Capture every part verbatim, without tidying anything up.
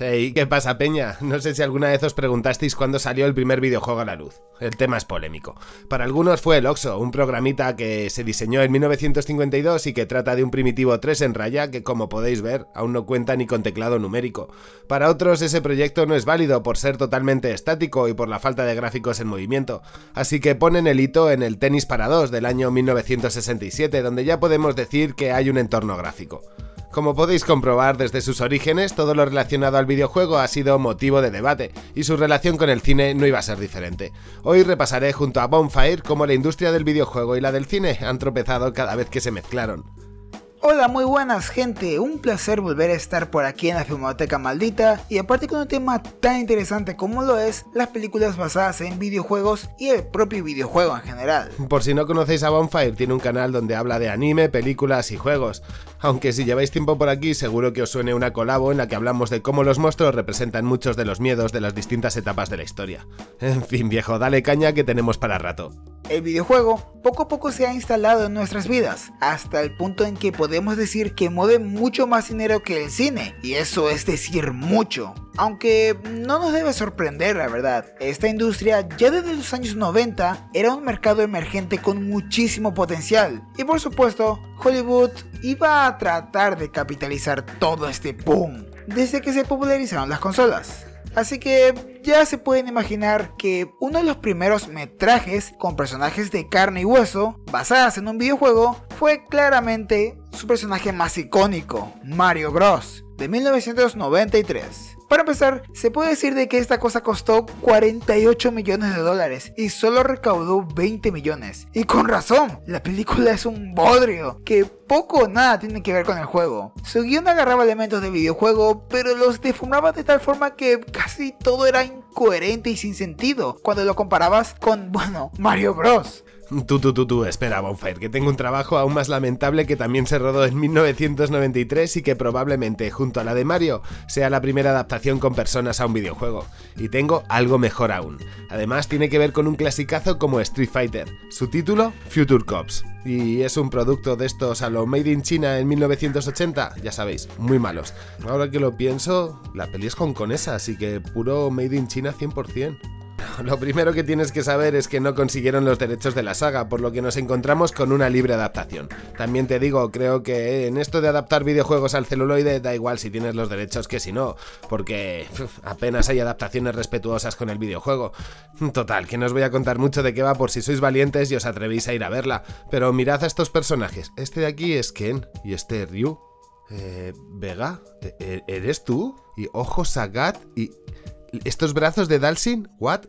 Hey, ¿qué pasa, peña? No sé si alguna vez os preguntasteis cuándo salió el primer videojuego a la luz. El tema es polémico. Para algunos fue el Oxo, un programita que se diseñó en mil novecientos cincuenta y dos y que trata de un primitivo tres en raya que, como podéis ver, aún no cuenta ni con teclado numérico. Para otros ese proyecto no es válido por ser totalmente estático y por la falta de gráficos en movimiento, así que ponen el hito en el Tennis para dos del año mil novecientos sesenta y siete, donde ya podemos decir que hay un entorno gráfico. Como podéis comprobar, desde sus orígenes, todo lo relacionado al videojuego ha sido motivo de debate, y su relación con el cine no iba a ser diferente. Hoy repasaré junto a Bonfire cómo la industria del videojuego y la del cine han tropezado cada vez que se mezclaron. Hola, muy buenas gente, un placer volver a estar por aquí en la Filmoteca Maldita y aparte con un tema tan interesante como lo es las películas basadas en videojuegos y el propio videojuego en general. Por si no conocéis a Bonfire, tiene un canal donde habla de anime, películas y juegos, aunque si lleváis tiempo por aquí seguro que os suene una colabo en la que hablamos de cómo los monstruos representan muchos de los miedos de las distintas etapas de la historia. En fin, viejo, dale caña que tenemos para rato. El videojuego poco a poco se ha instalado en nuestras vidas, hasta el punto en que podemos decir que mueve mucho más dinero que el cine, y eso es decir mucho. Aunque no nos debe sorprender, la verdad, esta industria ya desde los años noventa era un mercado emergente con muchísimo potencial, y por supuesto, Hollywood iba a tratar de capitalizar todo este boom, desde que se popularizaron las consolas. Así que ya se pueden imaginar que uno de los primeros metrajes con personajes de carne y hueso basadas en un videojuego fue claramente su personaje más icónico, Mario Bros, de mil novecientos noventa y tres. Para empezar, se puede decir de que esta cosa costó cuarenta y ocho millones de dólares y solo recaudó veinte millones. Y con razón, la película es un bodrio que poco o nada tiene que ver con el juego. Su guión agarraba elementos de videojuego, pero los deformaba de tal forma que casi todo era incoherente y sin sentido cuando lo comparabas con, bueno, Mario Bros. Tú, tú, tú, tú, espera, Bonfire, que tengo un trabajo aún más lamentable que también se rodó en mil novecientos noventa y tres y que probablemente, junto a la de Mario, sea la primera adaptación con personas a un videojuego. Y tengo algo mejor aún. Además, tiene que ver con un clasicazo como Street Fighter. Su título, Future Cops. Y es un producto de estos a lo Made in China en mil novecientos ochenta, ya sabéis, muy malos. Ahora que lo pienso, la peli es hongkonesa, así que puro Made in China cien por cien. Lo primero que tienes que saber es que no consiguieron los derechos de la saga, por lo que nos encontramos con una libre adaptación. También te digo, creo que en esto de adaptar videojuegos al celuloide da igual si tienes los derechos que si no, porque uf, apenas hay adaptaciones respetuosas con el videojuego. Total, que no os voy a contar mucho de qué va por si sois valientes y os atrevéis a ir a verla, pero mirad a estos personajes. Este de aquí es Ken y este Ryu. Eh, Vega, ¿eres tú? Y Ojo Sagat y... ¿Estos brazos de Dalsin? ¿What?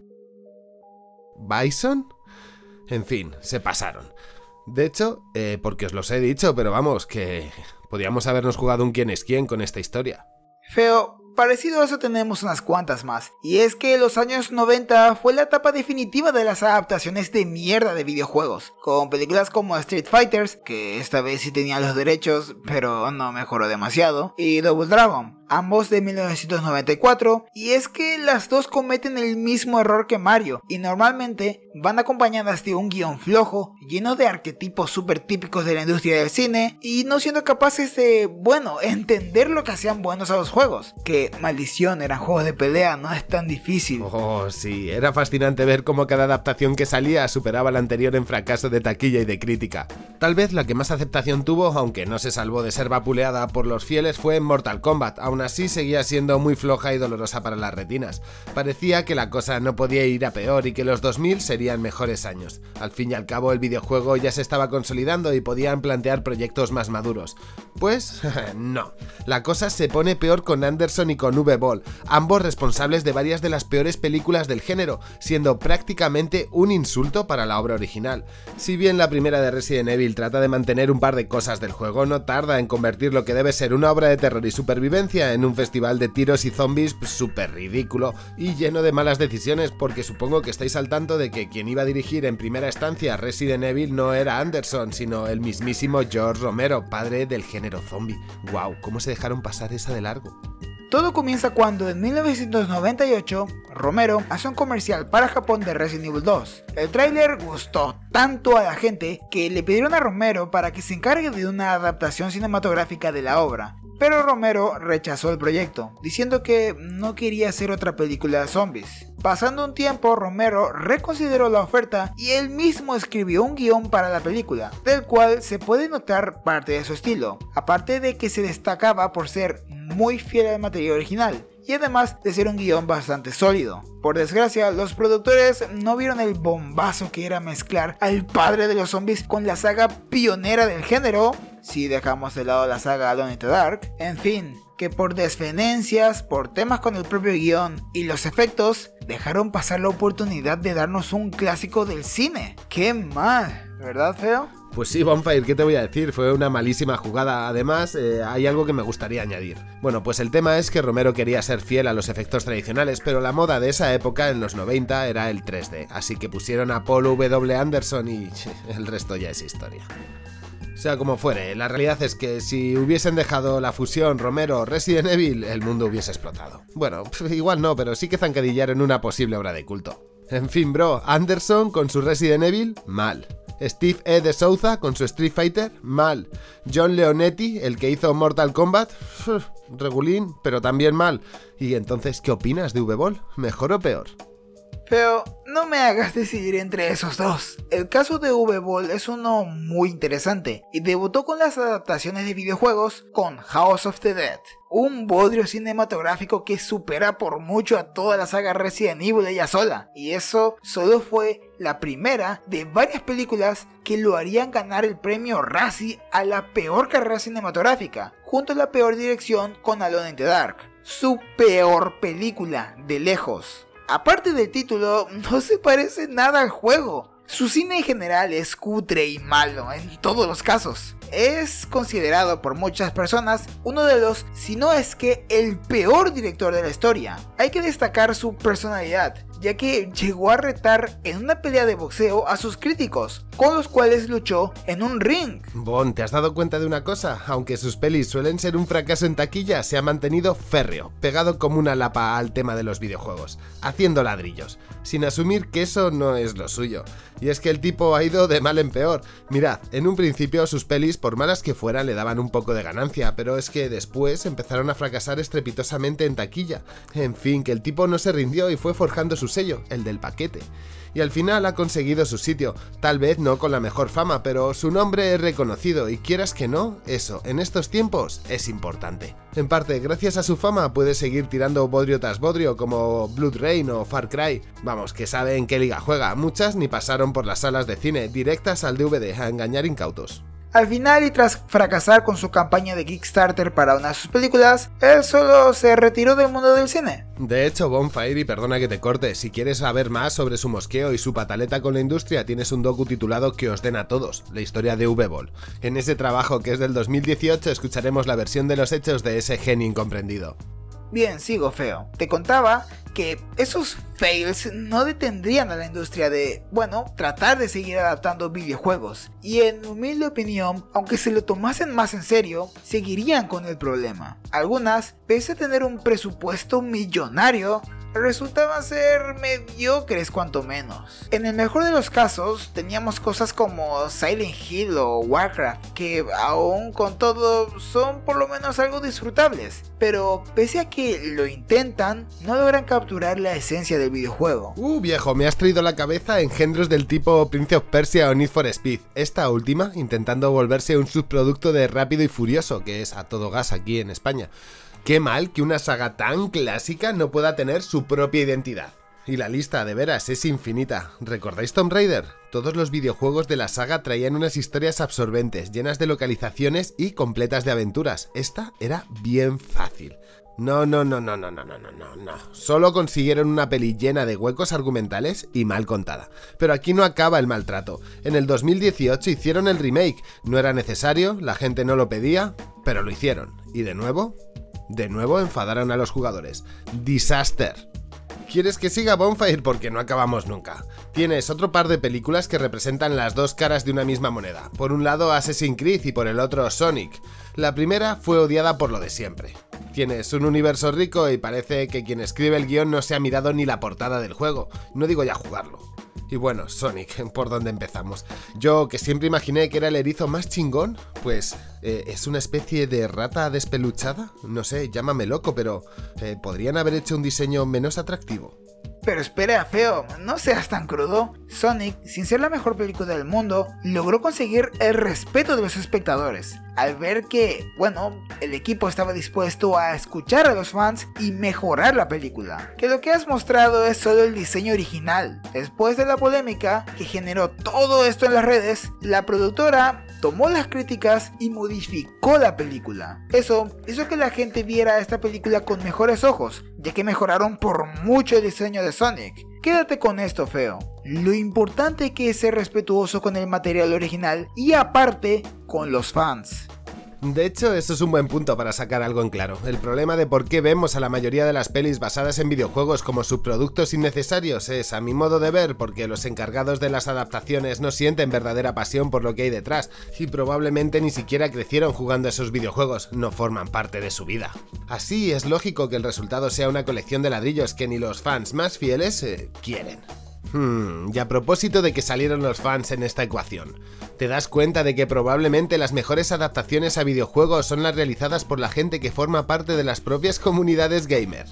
¿Bison? En fin, se pasaron. De hecho, eh, porque os los he dicho, pero vamos, que podíamos habernos jugado un quién es quién con esta historia. Feo, parecido a eso tenemos unas cuantas más, y es que los años noventa fue la etapa definitiva de las adaptaciones de mierda de videojuegos, con películas como Street Fighters, que esta vez sí tenía los derechos, pero no mejoró demasiado, y Double Dragon, ambos de mil novecientos noventa y cuatro, y es que las dos cometen el mismo error que Mario, y normalmente van acompañadas de un guión flojo, lleno de arquetipos súper típicos de la industria del cine, y no siendo capaces de, bueno, entender lo que hacían buenos a los juegos, que, maldición, eran juegos de pelea, no es tan difícil. Oh, sí, era fascinante ver cómo cada adaptación que salía superaba la anterior en fracaso de taquilla y de crítica. Tal vez la que más aceptación tuvo, aunque no se salvó de ser vapuleada por los fieles, fue Mortal Kombat. Aún así seguía siendo muy floja y dolorosa para las retinas. Parecía que la cosa no podía ir a peor y que los dos mil serían mejores años. Al fin y al cabo el videojuego ya se estaba consolidando y podían plantear proyectos más maduros. Pues no, la cosa se pone peor con Anderson y con V-Ball, ambos responsables de varias de las peores películas del género, siendo prácticamente un insulto para la obra original. Si bien la primera de Resident Evil trata de mantener un par de cosas del juego, no tarda en convertir lo que debe ser una obra de terror y supervivencia en un festival de tiros y zombies súper ridículo y lleno de malas decisiones, porque supongo que estáis al tanto de que quien iba a dirigir en primera instancia Resident Evil no era Anderson, sino el mismísimo George Romero, padre del género zombie. Wow, ¿cómo se dejaron pasar esa de largo? Todo comienza cuando en mil novecientos noventa y ocho, Romero hace un comercial para Japón de Resident Evil dos. El tráiler gustó tanto a la gente que le pidieron a Romero para que se encargue de una adaptación cinematográfica de la obra. pero Romero rechazó el proyecto, diciendo que no quería hacer otra película de zombies. Pasando un tiempo, Romero reconsideró la oferta y él mismo escribió un guión para la película, del cual se puede notar parte de su estilo, aparte de que se destacaba por ser muy fiel al material original, y además de ser un guión bastante sólido. Por desgracia, los productores no vieron el bombazo que era mezclar al padre de los zombies con la saga pionera del género, si dejamos de lado la saga Alone in the Dark. En fin, que por desfenencias, por temas con el propio guión y los efectos, dejaron pasar la oportunidad de darnos un clásico del cine. ¡Qué mal! ¿Verdad, feo? Pues sí, Bonfire, ¿qué te voy a decir? Fue una malísima jugada. Además, eh, hay algo que me gustaría añadir. Bueno, pues el tema es que Romero quería ser fiel a los efectos tradicionales, pero la moda de esa época, en los noventa, era el tres D. Así que pusieron a Paul W. Anderson y el resto ya es historia. Sea como fuere, la realidad es que si hubiesen dejado la fusión Romero-Resident Evil, el mundo hubiese explotado. Bueno, igual no, pero sí que zancadillaron una posible obra de culto. En fin, bro, Anderson con su Resident Evil, mal. Steve E. de Souza con su Street Fighter, mal. John Leonetti, el que hizo Mortal Kombat, regulín, pero también mal. ¿Y entonces qué opinas de V-Ball? ¿Mejor o peor? Feo, no me hagas decidir entre esos dos. El caso de V-Ball es uno muy interesante y debutó con las adaptaciones de videojuegos con House of the Dead, un bodrio cinematográfico que supera por mucho a toda la saga Resident Evil ella sola, y eso solo fue la primera de varias películas que lo harían ganar el premio Razzie a la peor carrera cinematográfica, junto a la peor dirección con Alone in the Dark, su peor película de lejos. Aparte del título, no se parece nada al juego. Su cine en general es cutre y malo en todos los casos. Es considerado por muchas personas uno de los, si no es que el peor director de la historia. Hay que destacar su personalidad, ya que llegó a retar en una pelea de boxeo a sus críticos, con los cuales luchó en un ring. Bon, ¿te has dado cuenta de una cosa? Aunque sus pelis suelen ser un fracaso en taquilla, se ha mantenido férreo, pegado como una lapa al tema de los videojuegos, haciendo ladrillos, sin asumir que eso no es lo suyo. Y es que el tipo ha ido de mal en peor. Mirad, en un principio sus pelis, por malas que fueran, le daban un poco de ganancia, pero es que después empezaron a fracasar estrepitosamente en taquilla. En fin, que el tipo no se rindió y fue forjando su sello, el del paquete. Y al final ha conseguido su sitio, tal vez no con la mejor fama, pero su nombre es reconocido y quieras que no, eso, en estos tiempos, es importante. En parte, gracias a su fama puede seguir tirando bodrio tras bodrio como Blood Rain o Far Cry. Vamos, que sabe en qué liga juega, muchas ni pasaron por las salas de cine, directas al D V D a engañar incautos. Al final, y tras fracasar con su campaña de Kickstarter para una de sus películas, él solo se retiró del mundo del cine. De hecho, Bonfire, y perdona que te corte, si quieres saber más sobre su mosqueo y su pataleta con la industria, tienes un docu titulado Que os den a todos, la historia de V-Ball. En ese trabajo, que es del dos mil dieciocho, escucharemos la versión de los hechos de ese genio incomprendido. Bien, sigo, feo. Te contaba que esos fails no detendrían a la industria de, bueno, tratar de seguir adaptando videojuegos. Y en mi humilde opinión, aunque se lo tomasen más en serio, seguirían con el problema. Algunas, pese a tener un presupuesto millonario, resultaban ser mediocres cuanto menos. En el mejor de los casos, teníamos cosas como Silent Hill o Warcraft, que aún con todo son por lo menos algo disfrutables, pero pese a que lo intentan, no logran capturar la esencia del videojuego. Uh, viejo, me has traído la cabeza engendros del tipo Prince of Persia o Need for Speed, esta última intentando volverse un subproducto de Rápido y Furioso, que es a todo gas aquí en España. Qué mal que una saga tan clásica no pueda tener su propia identidad. Y la lista, de veras, es infinita. ¿Recordáis Tomb Raider? Todos los videojuegos de la saga traían unas historias absorbentes, llenas de localizaciones y completas de aventuras. Esta era bien fácil. No, no, no, no, no, no, no, no, no. Solo consiguieron una peli llena de huecos argumentales y mal contada. Pero aquí no acaba el maltrato. En el dos mil dieciocho hicieron el remake. No era necesario, la gente no lo pedía, pero lo hicieron. ¿Y de nuevo? De nuevo enfadaron a los jugadores. Disaster. ¿Quieres que siga Bonfire? Porque no acabamos nunca. Tienes otro par de películas que representan las dos caras de una misma moneda. Por un lado Assassin's Creed y por el otro Sonic. La primera fue odiada por lo de siempre. Tienes un universo rico y parece que quien escribe el guión no se ha mirado ni la portada del juego. No digo ya jugarlo. Y bueno, Sonic, ¿por dónde empezamos? Yo, que siempre imaginé que era el erizo más chingón, pues eh, es una especie de rata despeluchada. No sé, llámame loco, pero eh, ¿podrían haber hecho un diseño menos atractivo? Pero espera, feo, no seas tan crudo. Sonic, sin ser la mejor película del mundo, logró conseguir el respeto de los espectadores, al ver que, bueno, el equipo estaba dispuesto a escuchar a los fans y mejorar la película. Que lo que has mostrado es solo el diseño original. Después de la polémica que generó todo esto en las redes, la productora tomó las críticas y modificó la película. Eso hizo que la gente viera esta película con mejores ojos, ya que mejoraron por mucho el diseño de Sonic. Quédate con esto, feo. Lo importante que es ser respetuoso con el material original y aparte con los fans. De hecho, eso es un buen punto para sacar algo en claro. El problema de por qué vemos a la mayoría de las pelis basadas en videojuegos como subproductos innecesarios es, a mi modo de ver, porque los encargados de las adaptaciones no sienten verdadera pasión por lo que hay detrás y probablemente ni siquiera crecieron jugando a esos videojuegos, no forman parte de su vida. Así es lógico que el resultado sea una colección de ladrillos que ni los fans más fieles eh, quieren. Hmm, y a propósito de que salieron los fans en esta ecuación, ¿te das cuenta de que probablemente las mejores adaptaciones a videojuegos son las realizadas por la gente que forma parte de las propias comunidades gamer?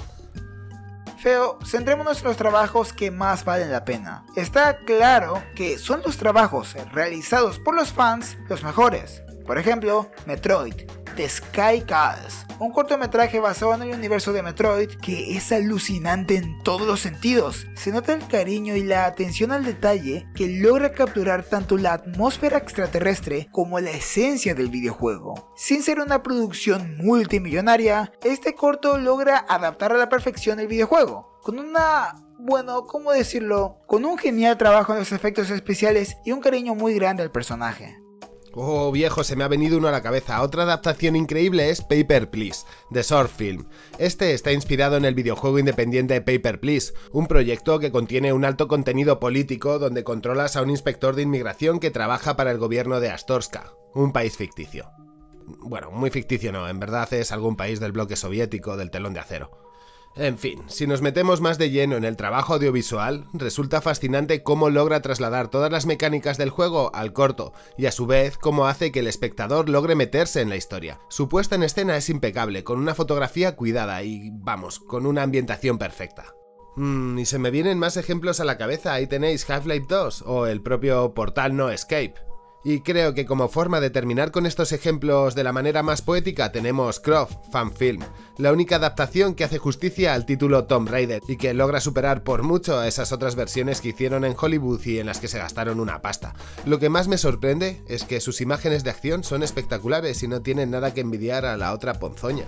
Feo, centrémonos en los trabajos que más valen la pena. Está claro que son los trabajos realizados por los fans los mejores. Por ejemplo, Metroid, The Sky Calls, un cortometraje basado en el universo de Metroid que es alucinante en todos los sentidos. Se nota el cariño y la atención al detalle que logra capturar tanto la atmósfera extraterrestre como la esencia del videojuego. Sin ser una producción multimillonaria, este corto logra adaptar a la perfección el videojuego, con una... bueno, ¿cómo decirlo? Con un genial trabajo en los efectos especiales y un cariño muy grande al personaje. Oh viejo, se me ha venido uno a la cabeza. Otra adaptación increíble es Paper Please, de Sword Film. Este está inspirado en el videojuego independiente Paper Please, un proyecto que contiene un alto contenido político donde controlas a un inspector de inmigración que trabaja para el gobierno de Astorska, un país ficticio. Bueno, muy ficticio no, en verdad es algún país del bloque soviético del telón de acero. En fin, si nos metemos más de lleno en el trabajo audiovisual, resulta fascinante cómo logra trasladar todas las mecánicas del juego al corto, y a su vez cómo hace que el espectador logre meterse en la historia. Su puesta en escena es impecable, con una fotografía cuidada y, vamos, con una ambientación perfecta. Mm, y se me vienen más ejemplos a la cabeza, ahí tenéis Half-Life dos o el propio Portal No Escape. Y creo que como forma de terminar con estos ejemplos de la manera más poética tenemos Croft Fan Film, la única adaptación que hace justicia al título Tomb Raider y que logra superar por mucho a esas otras versiones que hicieron en Hollywood y en las que se gastaron una pasta. Lo que más me sorprende es que sus imágenes de acción son espectaculares y no tienen nada que envidiar a la otra ponzoña.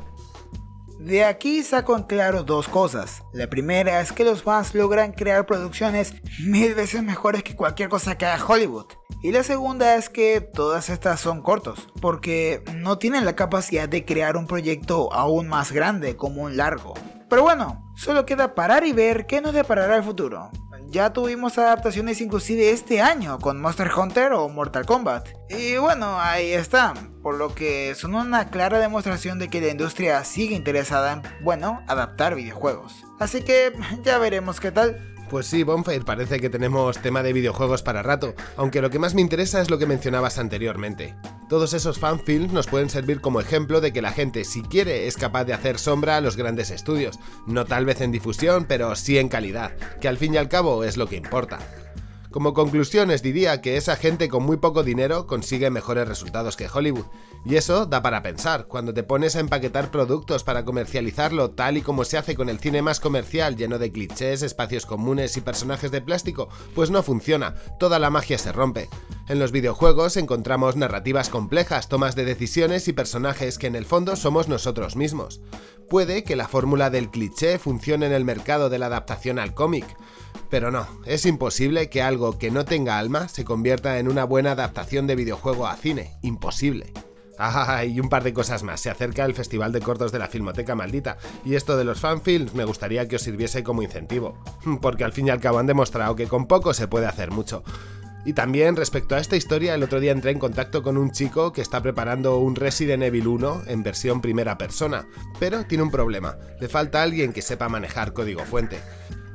De aquí saco en claro dos cosas. La primera es que los fans logran crear producciones mil veces mejores que cualquier cosa que haga Hollywood. Y la segunda es que todas estas son cortos, porque no tienen la capacidad de crear un proyecto aún más grande como un largo. Pero bueno, solo queda parar y ver qué nos deparará el futuro. Ya tuvimos adaptaciones inclusive este año con Monster Hunter o Mortal Kombat. Y bueno, ahí están, por lo que son una clara demostración de que la industria sigue interesada en, bueno, adaptar videojuegos. Así que ya veremos qué tal. Pues sí, Bonfire, parece que tenemos tema de videojuegos para rato, aunque lo que más me interesa es lo que mencionabas anteriormente. Todos esos fanfilms nos pueden servir como ejemplo de que la gente, si quiere, es capaz de hacer sombra a los grandes estudios, no tal vez en difusión, pero sí en calidad, que al fin y al cabo es lo que importa. Como conclusiones diría que esa gente con muy poco dinero consigue mejores resultados que Hollywood, y eso da para pensar. Cuando te pones a empaquetar productos para comercializarlo tal y como se hace con el cine más comercial, lleno de clichés, espacios comunes y personajes de plástico, pues no funciona, toda la magia se rompe. En los videojuegos encontramos narrativas complejas, tomas de decisiones y personajes que en el fondo somos nosotros mismos. Puede que la fórmula del cliché funcione en el mercado de la adaptación al cómic, pero no, es imposible que algo que no tenga alma se convierta en una buena adaptación de videojuego a cine, imposible. Ah, y un par de cosas más, se acerca el Festival de Cortos de la Filmoteca Maldita, y esto de los fanfilms me gustaría que os sirviese como incentivo, porque al fin y al cabo han demostrado que con poco se puede hacer mucho. Y también respecto a esta historia, el otro día entré en contacto con un chico que está preparando un Resident Evil uno en versión primera persona, pero tiene un problema, le falta alguien que sepa manejar código fuente.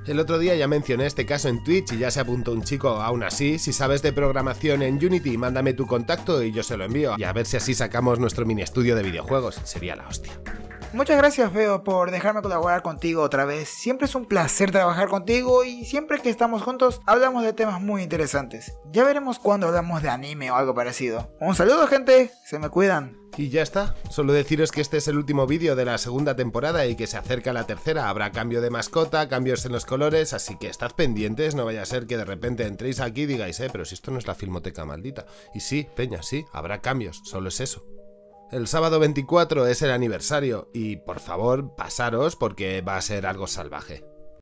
El otro día ya mencioné este caso en Twitch y ya se apuntó un chico. Aún así, si sabes de programación en Unity, mándame tu contacto y yo se lo envío, y a ver si así sacamos nuestro mini estudio de videojuegos. Sería la hostia. Muchas gracias, Feo, por dejarme colaborar contigo otra vez. Siempre es un placer trabajar contigo y siempre que estamos juntos hablamos de temas muy interesantes. Ya veremos cuando hablamos de anime o algo parecido. Un saludo, gente, se me cuidan. Y ya está, solo deciros que este es el último vídeo de la segunda temporada y que se acerca la tercera. Habrá cambio de mascota, cambios en los colores, así que estad pendientes, no vaya a ser que de repente entréis aquí y digáis, eh, pero si esto no es la Filmoteca maldita. Y sí, peña, sí, habrá cambios, solo es eso. El sábado veinticuatro es el aniversario y por favor pasaros porque va a ser algo salvaje.